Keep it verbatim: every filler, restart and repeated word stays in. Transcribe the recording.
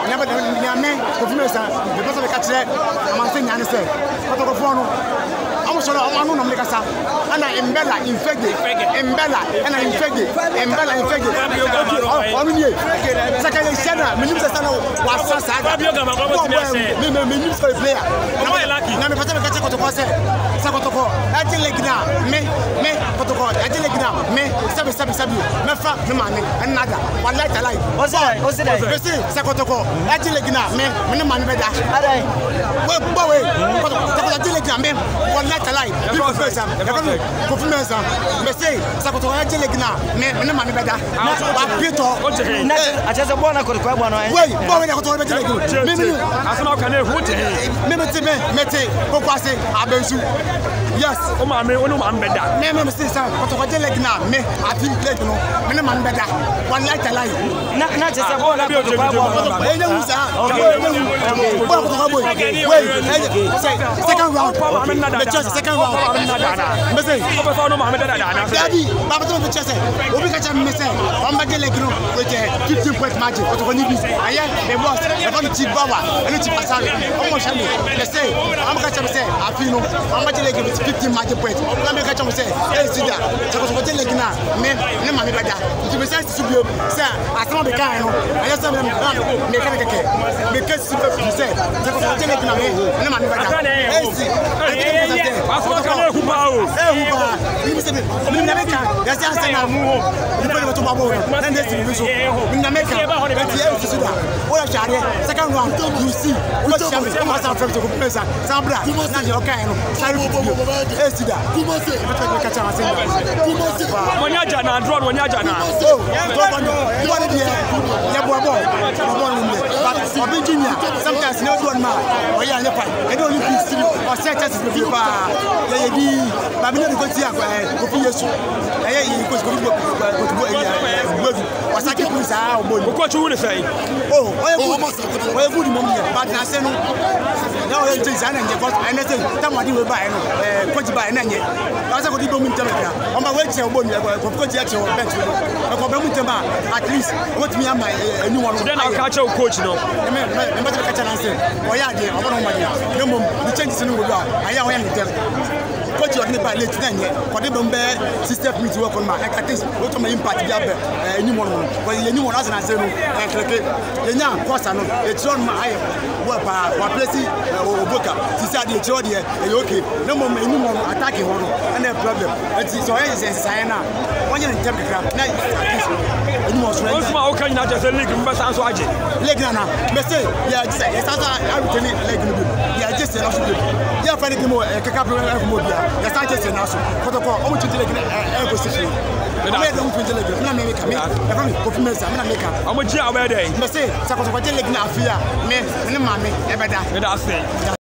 never the men of Mesa, the person of Catcher, I'm saying, I say, Kotoko Fono. I'm sure I'm not make us and I am Bella in Feggy, and Bella, and I am Feggy, and Bella in Feggy. On you, second Senna, Minister was Sasa, Minister player. Now I like it. Now, the person of Kotoko said, Sakotoko, Adelegna, me, me, Kotoko, Adelegna, me, Sabi Sabi Sabi, Mefa, the money, and nada. One night I like. What's that? What's that? Sakotoko, Adelegna, me, Miniman Beda. Well, boy, Adelegna, me, one night. Alive, people first, performance, Messay, Sakoto, Angelegna, men, money better. Pito, I just want to go to Quabano. Wait, boy, I go to the Mimi, as no can hold Mimity, Mete, Popase, Abensu. Yes, oh, my man, I'm better. Never see some Kotolegna, me, I think Legno, Miniman better. One night alive. Not just a boy, I go to Quabano. Second round. Second round, I'm saying, Daddy, Baba told the chest, we catch a message. I'm back with a fifteen point margin. What when you be, I am the boss, I'm going to cheap Baba, and it's a salary. Almost, they say, I'm going to say, I feel no, I'm back with fifteen margin point. Let me catch him say, hey, see that, so what's what they're now, men, no money better. To be said to be, sir, I saw the guy, I just said, mechanic, because you said, so what's what they're now, no money better. Hey, see, I saw the who bow. Hey, who bow. You said, in America, there's just a move. You put it to my boy, and there's in America, what a shot. Second round, you see, what's the master from the professor, Sabra, not your kind. Sorry, hey, see that. Who must say, catch us in when you're Jana, drawn when you're Jana. Oh, you want to be a boy, but for Virginia, sometimes no one man, or you're in the fight. I don't see or set us with you. But we never go to Yesu. I was going to go to was I can use our boy. What you want to say? Oh, I have good moment, but I said no, it's an engine, but anything, somebody will buy a coach by an engine. I was going to go into America. On my way to a bonnet, of course, at least what me and my new one. Then I'll catch your coach. No, I'm not catch an answer. Oh, yeah, dear, I'm on my no, the changes in the world. I am them. Coach, you're going to late then, for the Bombay system to work on my activities. What my impact a new one, but the new one as I said, the young person, it's on my work, or placing or Boca. She said, the Jordan, okay, no more anyone attacking one, and no problem. It's so easy, Siena. One year in Tempera, almost how can you not just a leg in Bassan? Legana, Messay, yeah, it's I will tell you, yeah, just enough to do. Yeah, for any more, a couple of more. Yes, I just announced Kotoko. I want you to take an position. I made them to the America. I'm going to make up. I'm a job every day. Must say, Sakota, Mafia, me, and Mammy, ever that.